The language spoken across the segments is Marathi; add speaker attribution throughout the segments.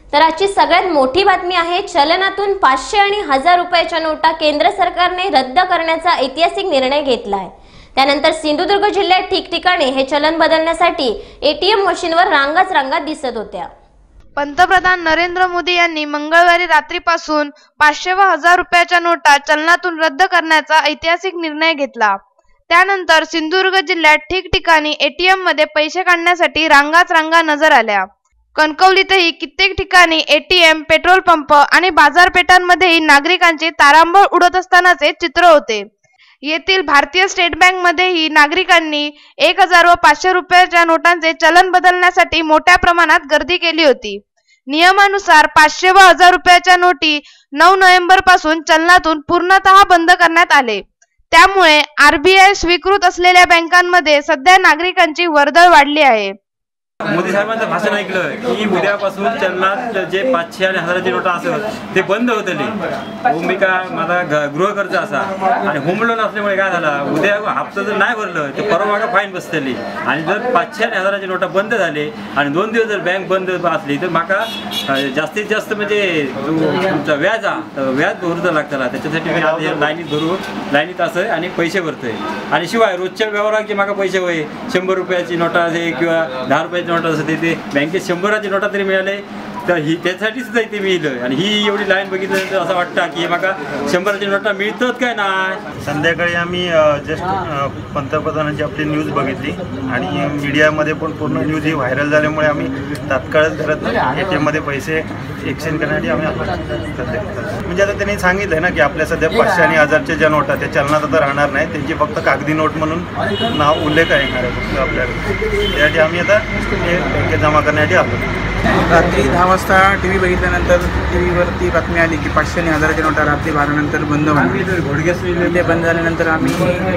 Speaker 1: तर आजची सगळ्यात मोठी बातमी आहे, चलनातून 500 आणि 1000 रुपयाच्या नोटा केंद्र सरकारने रद्द करण्याचा ऐतिहासिक निर्णय घेतला आहे। त्यानंतर सिंधुदुर्ग जिल्ह्यात ठिकठिकाणी हे चलन बदलण्यासाठी एटीएम मशीनवर रांगाच रांगा दिसत होत्या।
Speaker 2: पंतप्रधान नरेंद्र मोदी यांनी मंगळवारी रात्रीपासून 500 व 1000 रुपयाच्या नोटा चलनातून रद्द करण्याचा ऐतिहासिक निर्णय घेतला। त्यानंतर सिंधुदुर्ग जिल्ह्यात ठिकठिकाणी एटीएम मध्ये पैसे काढण्यासाठी रांगाच रांगा नजर आल्या। कणकवलीतही कित्येक ठिकाणी एटीएम, पेट्रोल पंप आणि बाजारपेठांमध्येही नागरिकांची तारांबळ उडत असतानाचे चित्र होते। येथील भारतीय स्टेट बँक मध्येही नागरिकांनी 1000 व 500 रुपयाच्या नोटांचे चलन बदलण्यासाठी मोठ्या प्रमाणात गर्दी केली होती। नियमानुसार 500 व 1000 रुपयाच्या नोटी 9 नोव्हेंबर पासून चलनातून पूर्णतः बंद करण्यात आले। त्यामुळे आरबीआय स्वीकृत असलेल्या बँकांमध्ये सध्या नागरिकांची वर्दळ वाढली आहे।
Speaker 3: मोदी साहेबांचं भाषण ऐकलं की उद्यापासून चलनात जे 500 आणि 1000ची नोटा असेल ते बंद होतले। भूमिका माझा गृहकर्ज असा आणि होम लोन असल्यामुळे काय झालं, उद्या हप्ता जर नाही भरलं तर परवा फाईन बसतली। आणि जर 500 आणि 1000ची नोटा बंद झाले आणि 2 दिवस जर बँक बंद असली तर माका जास्तीत जास्त म्हणजे तुमचा व्याज भरूचा लागतला। त्याच्यासाठी मी आता लाईनीत असं आणि पैसे भरतोय। आणि शिवाय रोजच्या व्यवहाराचे माका पैसे होय 100 रुपयाची नोटा आहे किंवा 10 रुपयाची नोटा असते ते बँकेत 100ची नोटा तरी मिळाले तर ही त्यासाठी सुद्धा इथे मिळलं। आणि ही एवढी लाईन बघितल्यानंतर असं वाटतं की माका 100ची नोटा मिळतात काय नाही।
Speaker 4: संध्याकाळी आम्ही जस्ट पंतप्रधानांची आपली न्यूज बघितली आणि मीडियामध्ये पण पूर्ण न्यूज ही व्हायरल झाल्यामुळे आम्ही तात्काळच घरात एटीएम मध्ये पैसे एक्सचेंज करण्यासाठी आम्ही म्हणजे आता त्यांनी सांगितलं ना की आपल्या सध्या 500 आणि 1000च्या ज्या नोटा त्या चलनात आता राहणार नाही, त्यांची फक्त कागदी नोट म्हणून नाव उल्लेख येणार आहे फक्त आपल्याला। त्यासाठी आम्ही आता हे बँकेत जमा करण्यासाठी आलो।
Speaker 5: रात्री 10 वाजता टीव्ही बघितल्यानंतर टीव्हीवरती बातमी आली की 500 आणि 1000च्या नोटा रात्री 12 बंद होणार। ते बंद झाल्यानंतर आम्ही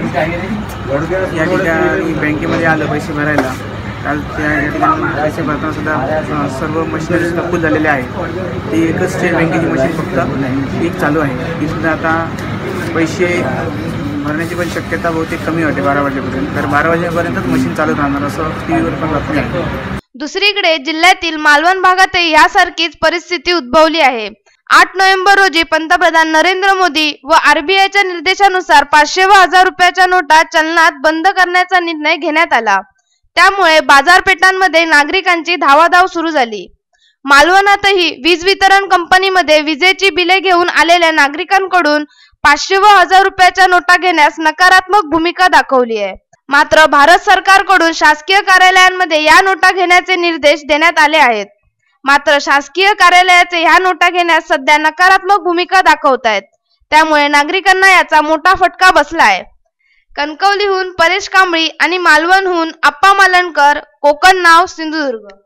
Speaker 5: या ठिकाणी बँकेमध्ये आलो पैसे भरायला। काल त्या ठिकाणी पैसे भरताना सुद्धा सर्व मशिनरी सुद्धा फुल झालेले आहे। ती एकच स्टेट बँकेची मशीन फक्त एक चालू आहे, ती सुद्धा आता पैसे भरण्याची पण शक्यता बहुतेक कमी वाटते 12 वाजेपर्यंत। तर 12 वाजेपर्यंतच मशीन चालू राहणार असं टीव्हीवर पण बातमी आहे।
Speaker 2: दुसरीकडे जिल्ह्यातील मालवण भागातही यासारखीच परिस्थिती उद्भवली आहे। 8 नोव्हेंबर रोजी पंतप्रधान नरेंद्र मोदी व आरबीआयच्या निर्देशानुसार 500 व 1000 रुपयाच्या नोटा चलनात बंद करण्याचा निर्णय घेण्यात आला। त्यामुळे बाजारपेठांमध्ये नागरिकांची धावाधाव सुरू झाली। मालवणातही वीज वितरण कंपनीमध्ये विजेची बिले घेऊन आलेल्या नागरिकांकडून 500 व 1000 रुपयाच्या नोटा घेण्यास नकारात्मक भूमिका दाखवली आहे। मात्र भारत सरकारकडून शासकीय कार्यालयांमध्ये या नोटा घेण्याचे निर्देश देण्यात आले आहेत। मात्र शासकीय कार्यालयाचे ह्या नोटा घेण्यास सध्या नकारात्मक भूमिका दाखवत आहेत। त्यामुळे नागरिकांना याचा मोठा फटका बसला आहे। कणकवलीहून परेश कांबळी आणि मालवणहून आप्पा मालणकर, कोकण नाव, सिंधुदुर्ग।